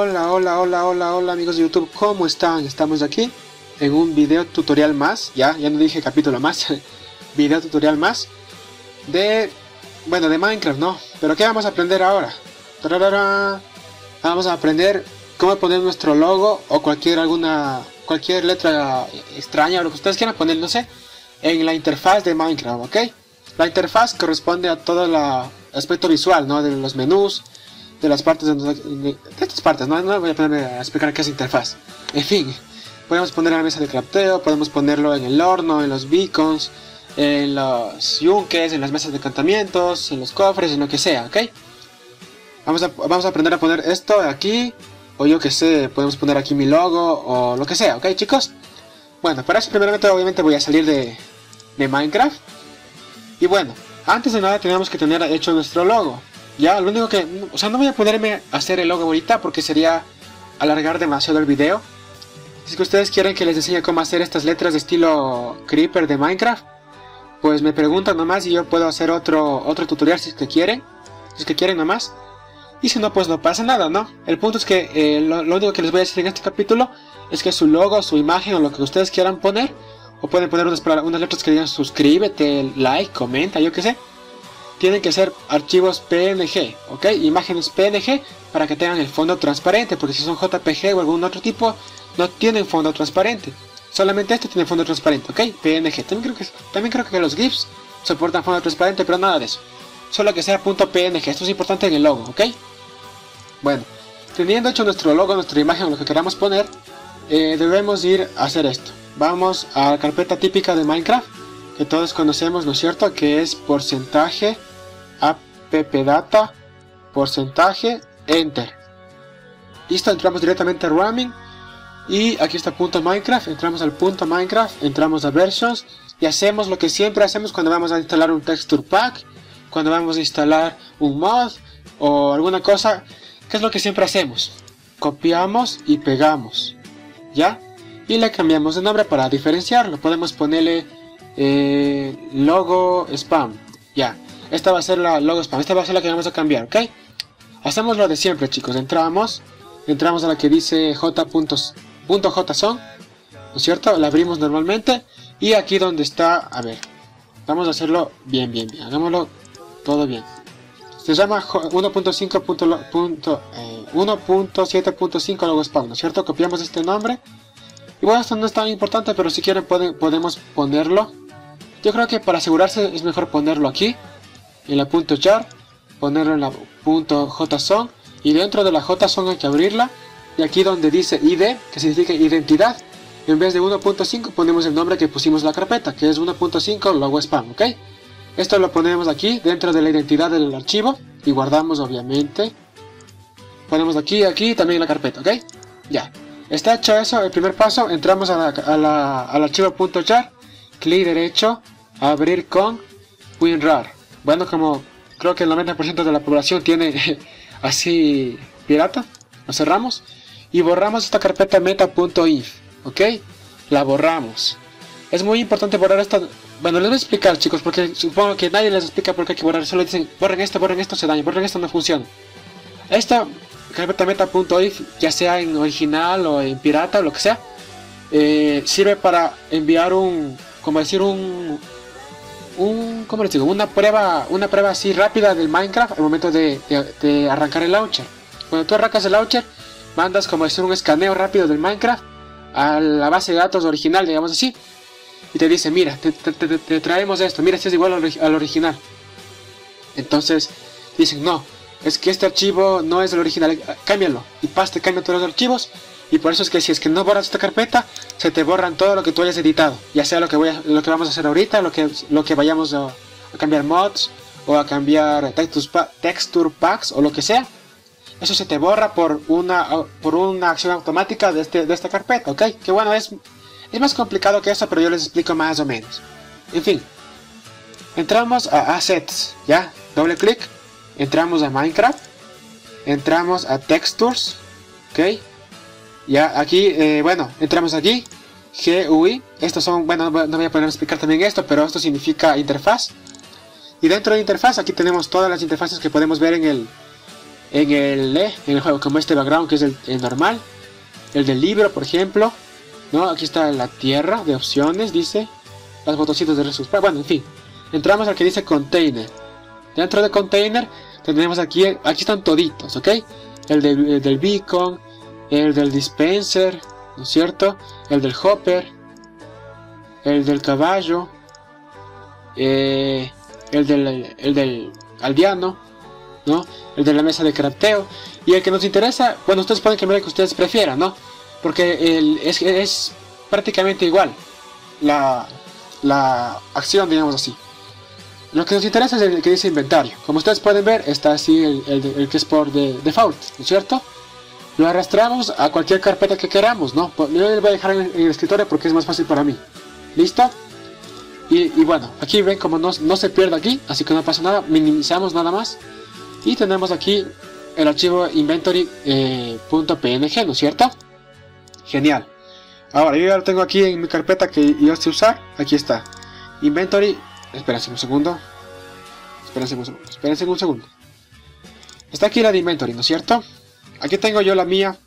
Hola amigos de YouTube, ¿cómo están? Estamos aquí en un video tutorial más, ya no dije capítulo más, video tutorial más de, bueno, de Minecraft, ¿no? Pero ¿qué vamos a aprender ahora? ¡Tararara! Vamos a aprender cómo poner nuestro logo o cualquier letra extraña o lo que ustedes quieran poner, no sé, en la interfaz de Minecraft, ¿ok? La interfaz corresponde a todo el aspecto visual, ¿no? De los menús, de las partes de estas partes, ¿no? No voy a ponerme a explicar qué es interfaz. En fin, podemos poner en la mesa de crafteo, podemos ponerlo en el horno, en los beacons, en los yunques, en las mesas de encantamientos, en los cofres, en lo que sea, ¿ok? Vamos a aprender a poner esto aquí, o yo que sé, podemos poner aquí mi logo, o lo que sea, ¿ok, chicos? Bueno, para eso primeramente obviamente voy a salir de Minecraft. Y bueno, antes de nada tenemos que tener hecho nuestro logo. Ya, lo único que, o sea, no voy a ponerme a hacer el logo ahorita porque sería alargar demasiado el video. Si es que ustedes quieren que les enseñe cómo hacer estas letras de estilo Creeper de Minecraft, pues me preguntan nomás y yo puedo hacer otro tutorial si es que quieren. Si es que quieren nomás. Y si no, pues no pasa nada, ¿no? El punto es que lo único que les voy a decir en este capítulo es que su logo, su imagen o lo que ustedes quieran poner, o pueden poner unas letras que digan suscríbete, like, comenta, yo qué sé, tienen que ser archivos PNG, ¿ok? Imágenes PNG para que tengan el fondo transparente, porque si son JPG o algún otro tipo, no tienen fondo transparente. Solamente este tiene fondo transparente, ¿ok? PNG. También creo que los GIFs soportan fondo transparente, pero nada de eso. Solo que sea .png, esto es importante en el logo, ¿ok? Bueno, teniendo hecho nuestro logo, nuestra imagen, lo que queramos poner, debemos ir a hacer esto. Vamos a la carpeta típica de Minecraft, que todos conocemos, ¿no es cierto? Que es porcentaje, appdata, porcentaje, enter. Listo, entramos directamente a roaming. Y aquí está .minecraft, entramos al .minecraft, entramos a versions. Y hacemos lo que siempre hacemos cuando vamos a instalar un texture pack, cuando vamos a instalar un mod o alguna cosa. ¿Qué es lo que siempre hacemos? Copiamos y pegamos, ¿ya? Y le cambiamos de nombre para diferenciarlo. Podemos ponerle logo spam, ya. Esta va a ser la logo spam, esta va a ser la que vamos a cambiar, ¿ok? Hacemos lo de siempre, chicos. Entramos a la que dice .json, ¿no es cierto? La abrimos normalmente. Y aquí donde está, a ver, vamos a hacerlo bien, hagámoslo todo bien. Se llama 1.7.5 logo spam, ¿no es cierto? Copiamos este nombre. Y bueno, esto no es tan importante, pero si quieren podemos ponerlo. Yo creo que para asegurarse es mejor ponerlo aquí, en la .jar, ponerlo en la .json, y dentro de la json hay que abrirla, y aquí donde dice id, que significa identidad, en vez de 1.5 ponemos el nombre que pusimos en la carpeta, que es 1.5 logo spam, ¿ok? Esto lo ponemos aquí, dentro de la identidad del archivo, y guardamos obviamente. Ponemos aquí también la carpeta, ¿ok? Ya. Está hecho eso, el primer paso, entramos al archivo .jar, clic derecho, abrir con WinRAR. Bueno, como creo que el 90% de la población tiene así pirata, lo cerramos y borramos esta carpeta meta.inf, ¿ok? La borramos. Es muy importante borrar esta. Bueno, les voy a explicar, chicos, porque supongo que nadie les explica por qué hay que borrar. Solo dicen, borren esto, se daña, borren esto, no funciona. Esta carpeta meta.inf, ya sea en original o en pirata o lo que sea, sirve para enviar ¿cómo les digo? Una prueba así rápida del Minecraft al momento de arrancar el launcher. Cuando tú arrancas el launcher, mandas como decir un escaneo rápido del Minecraft a la base de datos original, digamos así, y te dice, mira, te traemos esto, mira si es igual al original. Entonces dicen, no, es que este archivo no es el original, cámbialo, y te cambia todos los archivos. Y por eso es que si es que no borras esta carpeta, se te borran todo lo que tú hayas editado, ya sea lo que vamos a hacer ahorita, lo que vayamos a cambiar mods, o a cambiar texture packs, o lo que sea. Eso se te borra por una acción automática de esta carpeta, ¿ok? Que bueno, es más complicado que eso, pero yo les explico más o menos. En fin, entramos a Assets, ¿ya? Doble clic, entramos a Minecraft, entramos a Textures, ¿ok? Ya, aquí, bueno, entramos aquí, GUI, estos son, bueno, no voy a poner a explicar también esto, pero esto significa interfaz. Y dentro de interfaz, aquí tenemos todas las interfaces que podemos ver en en el juego, como este background que es el normal, el del libro por ejemplo, ¿no? Aquí está la tierra de opciones, dice, las botoncitos de resuspar, bueno, en fin, entramos al que dice container. Dentro de container tenemos aquí están toditos, ¿ok? El del beacon, el del dispenser, ¿no es cierto? El del hopper, el del caballo, el del aldeano, ¿no? El de la mesa de crafteo. Y el que nos interesa, bueno, ustedes pueden cambiar el que ustedes prefieran, ¿no? Porque es prácticamente igual la acción, digamos así. Lo que nos interesa es el que dice inventario. Como ustedes pueden ver, está así el que es por default, ¿no es cierto? Lo arrastramos a cualquier carpeta que queramos, ¿no? Yo les voy a dejar en el escritorio porque es más fácil para mí. ¿Listo? Y bueno, aquí ven como no se pierde aquí, así que no pasa nada, minimizamos nada más. Y tenemos aquí el archivo inventory.png, ¿no es cierto? Genial. Ahora, yo ya lo tengo aquí en mi carpeta que yo sé usar. Aquí está. Inventory. Espérense un segundo. Espérense un segundo. Está aquí la de Inventory, ¿no es cierto? Aquí tengo yo la mía.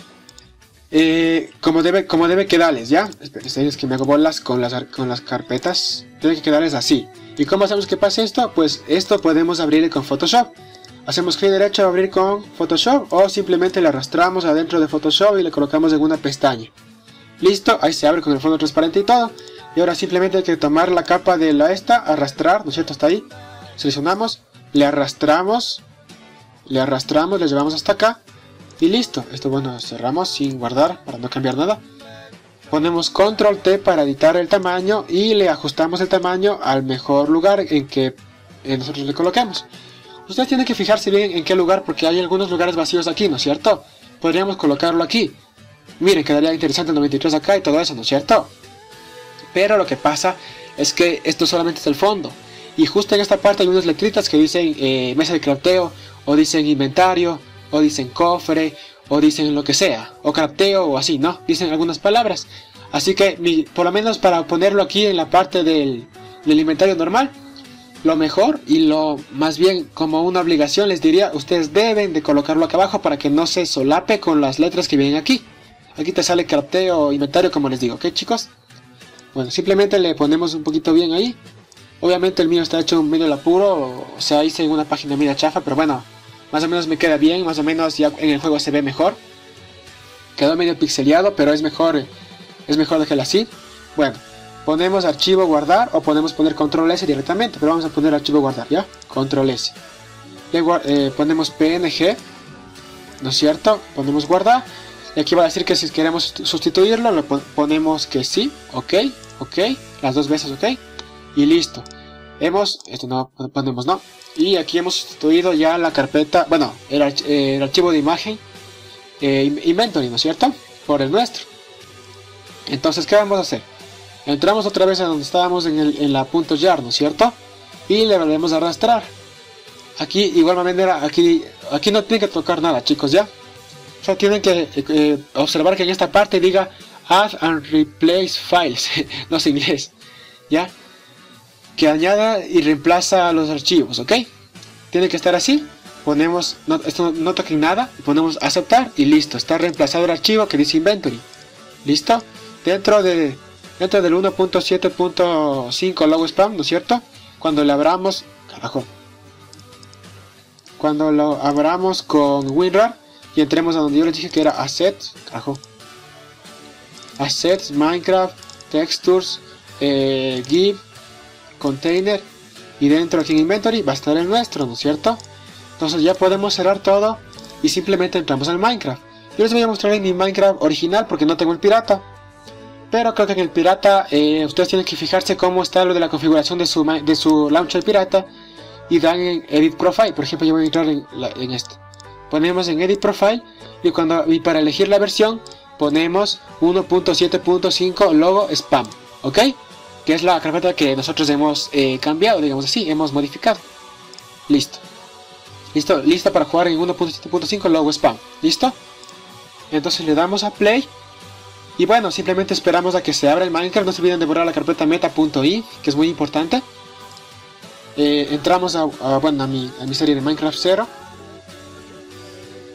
Como debe quedarles, ¿ya? Espérense, es que me hago bolas con las carpetas. Tiene que quedarles así. ¿Y cómo hacemos que pase esto? Pues esto podemos abrirle con Photoshop. Hacemos clic derecho a abrir con Photoshop o simplemente le arrastramos adentro de Photoshop y le colocamos en una pestaña. Listo, ahí se abre con el fondo transparente y todo. Y ahora simplemente hay que tomar la capa de arrastrar, ¿no es cierto? Hasta ahí. Seleccionamos, le arrastramos, le llevamos hasta acá. Y listo. Esto, bueno, cerramos sin guardar para no cambiar nada. Ponemos Control T para editar el tamaño y le ajustamos el tamaño al mejor lugar en que nosotros le coloquemos. Ustedes tienen que fijarse bien en qué lugar, porque hay algunos lugares vacíos aquí, ¿no es cierto? Podríamos colocarlo aquí. Miren, quedaría interesante el 93 acá y todo eso, ¿no es cierto? Pero lo que pasa es que esto solamente es el fondo. Y justo en esta parte hay unas letritas que dicen mesa de crafteo, o dicen inventario, o dicen cofre, o dicen lo que sea, o crafteo, o así, ¿no? Dicen algunas palabras. Así que, por lo menos para ponerlo aquí en la parte del inventario normal, lo mejor y lo más bien como una obligación les diría, ustedes deben de colocarlo acá abajo para que no se solape con las letras que vienen aquí. Aquí te sale crafteo, inventario, como les digo, ¿ok, chicos? Bueno, simplemente le ponemos un poquito bien ahí. Obviamente el mío está hecho medio al apuro, o sea, hice en una página media chafa, pero bueno, más o menos me queda bien, más o menos ya en el juego se ve mejor. Quedó medio pixeleado, pero es mejor dejarlo así. Bueno, ponemos archivo guardar o podemos poner control S directamente, pero vamos a poner archivo guardar, ¿ya? Control S. Ponemos PNG, ¿no es cierto? Ponemos guardar. Y aquí va a decir que si queremos sustituirlo, lo ponemos que sí, ok, las dos veces ok, y listo. Esto no ponemos no. Y aquí hemos sustituido ya la carpeta, bueno, el archivo de imagen, inventory, ¿no es cierto? Por el nuestro. Entonces, ¿qué vamos a hacer? Entramos otra vez a donde estábamos en la .jar, ¿no es cierto? Y le volvemos a arrastrar. Aquí, igual manera, aquí no tienen que tocar nada, chicos, ¿ya? O sea, tienen que observar que en esta parte diga Add and Replace Files, no sé inglés, ¿ya? Que añada y reemplaza los archivos, ¿ok? Tiene que estar así. Ponemos, esto no toquen nada, ponemos aceptar y listo. Está reemplazado el archivo que dice Inventory. ¿Listo? Dentro del 1.7.5 logo spam, ¿no es cierto? Cuando lo abramos, carajo. Cuando lo abramos con WinRAR y entremos a donde yo les dije que era Assets, carajo. Assets, Minecraft, Textures, GIF, Container, y dentro aquí en Inventory va a estar el nuestro, ¿no es cierto? Entonces ya podemos cerrar todo y simplemente entramos al Minecraft. Yo les voy a mostrar en mi Minecraft original porque no tengo el pirata. Pero creo que en el pirata ustedes tienen que fijarse cómo está lo de la configuración de su launcher pirata. Y dan en Edit Profile. Por ejemplo, yo voy a entrar en este. Ponemos en Edit Profile y para elegir la versión ponemos 1.7.5 logo spam. ¿Ok? Que es la carpeta que nosotros hemos cambiado, digamos así, hemos modificado. Listo. Listo para jugar en 1.7.5 logo spam. ¿Listo? Entonces le damos a play. Y bueno, simplemente esperamos a que se abra el Minecraft. No se olviden de borrar la carpeta meta.inf, que es muy importante. Entramos a mi serie de Minecraft 0.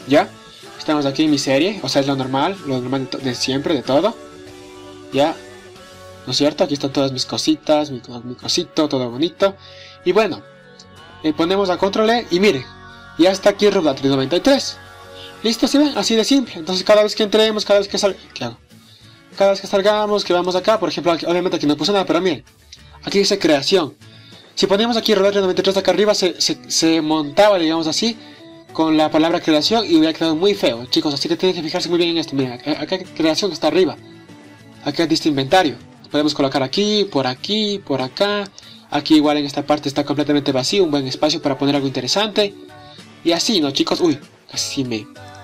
¿ya? Estamos aquí en mi serie, o sea, es lo normal de siempre, de todo, ¿ya? ¿No es cierto? Aquí están todas mis cositas, mi cosito, todo bonito. Y bueno, ponemos a control E y miren, ya está aquí Roblox 93. ¿Listo? ¿Sí ven? Así de simple. Entonces cada vez que entremos, cada vez que ¿qué hago? Cada vez que salgamos, que vamos acá, por ejemplo, aquí, obviamente aquí no puse nada, pero miren, aquí dice creación. Si ponemos aquí Roblox 93 acá arriba, se montaba, digamos así, con la palabra creación y hubiera quedado muy feo, chicos. Así que tienen que fijarse muy bien en esto. Miren, acá creación está arriba. Acá dice inventario. Podemos colocar aquí, por acá. Aquí igual en esta parte está completamente vacío, un buen espacio para poner algo interesante. Y así, ¿no, chicos? Uy, casi me...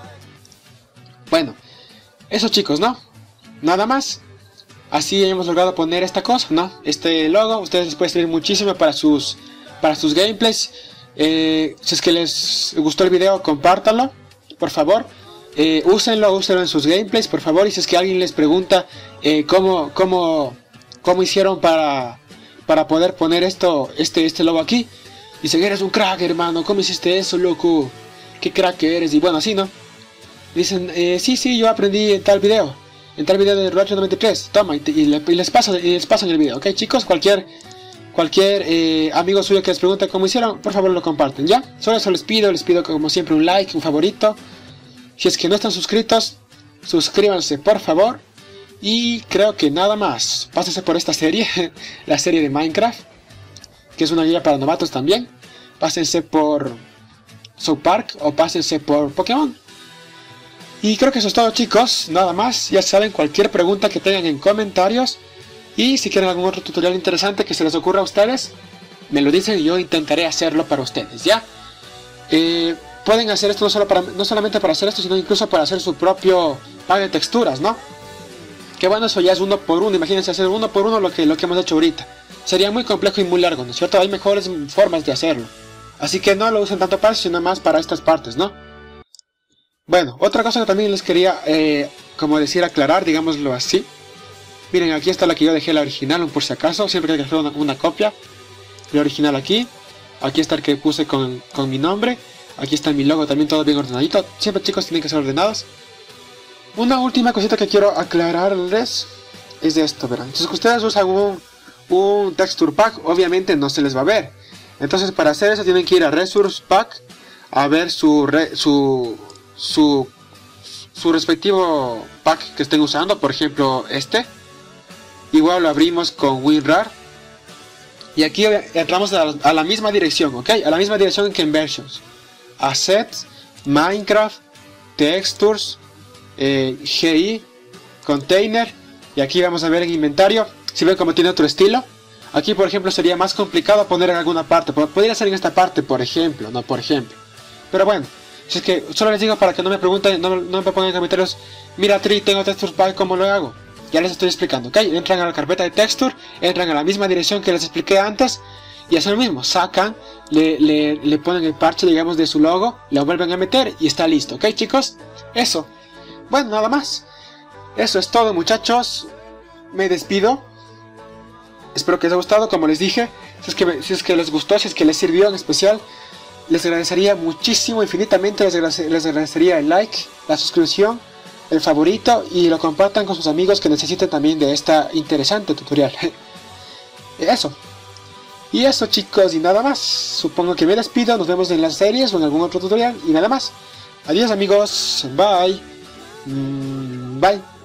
Bueno, eso, chicos, ¿no? Nada más. Así hemos logrado poner esta cosa, ¿no? Este logo, ustedes les puede servir muchísimo para sus gameplays. Si es que les gustó el video, compártanlo, por favor. Úsenlo en sus gameplays, por favor. Y si es que alguien les pregunta cómo hicieron para poder poner este logo aquí, dicen, eres un crack, hermano, ¿cómo hiciste eso, loco? ¿Qué crack eres? Y bueno, así, ¿no? Dicen, sí, yo aprendí en tal video de Roblox 93, toma, y les paso en el video, ¿ok, chicos? Cualquier amigo suyo que les pregunte cómo hicieron, por favor lo comparten, ¿ya? Solo eso les pido como siempre un like, un favorito. Si es que no están suscritos, suscríbanse por favor. Y creo que nada más. Pásense por esta serie, la serie de Minecraft, que es una guía para novatos también. Pásense por South Park o pásense por Pokémon. Y creo que eso es todo, chicos, nada más. Ya saben, cualquier pregunta que tengan en comentarios. Y si quieren algún otro tutorial interesante que se les ocurra a ustedes, me lo dicen y yo intentaré hacerlo para ustedes, ¿ya? Pueden hacer esto no solamente para hacer esto, sino incluso para hacer su propio pack de texturas, ¿no? Que bueno, eso ya es uno por uno. Imagínense hacer uno por uno lo que hemos hecho ahorita. Sería muy complejo y muy largo, ¿no es cierto? Hay mejores formas de hacerlo. Así que no lo usen tanto para eso, sino más para estas partes, ¿no? Bueno, otra cosa que también les quería, como decir, aclarar, digámoslo así. Miren, aquí está la que yo dejé, la original, por si acaso. Siempre hay que hacer una copia. La original aquí. Aquí está el que puse con mi nombre. Aquí está mi logo también, todo bien ordenadito. Siempre, chicos, tienen que ser ordenados. Una última cosita que quiero aclararles es esto, verán. Si ustedes usan un texture pack, obviamente no se les va a ver. Entonces, para hacer eso tienen que ir a Resource Pack a ver su respectivo pack que estén usando. Por ejemplo, este. Igual lo abrimos con WinRAR. Y aquí entramos a la misma dirección, ¿ok? A la misma dirección que en Versions. Assets, Minecraft, Textures, GI, Container. Y aquí vamos a ver en inventario. Si ven como tiene otro estilo. Aquí, por ejemplo, sería más complicado poner en alguna parte. Podría ser en esta parte, por ejemplo. No, por ejemplo. Pero bueno. Si es que solo les digo para que no me pregunten, no me pongan en comentarios. Mira, Tri, tengo Texture Pack, ¿cómo lo hago? Ya les estoy explicando, ¿ok? Entran a la carpeta de Texture, entran a la misma dirección que les expliqué antes y hacen lo mismo. Sacan, le ponen el parche, digamos, de su logo, lo vuelven a meter y está listo, ¿ok, chicos? Eso. Bueno, nada más. Eso es todo, muchachos. Me despido. Espero que les haya gustado, como les dije. Si es que les gustó, si es que les sirvió en especial, les agradecería muchísimo, infinitamente. Les agradecería el like, la suscripción, el favorito y lo compartan con sus amigos que necesiten también de esta interesante tutorial. Eso. Y eso, chicos, y nada más. Supongo que me despido. Nos vemos en las series o en algún otro tutorial y nada más. Adiós, amigos. Bye. Bye.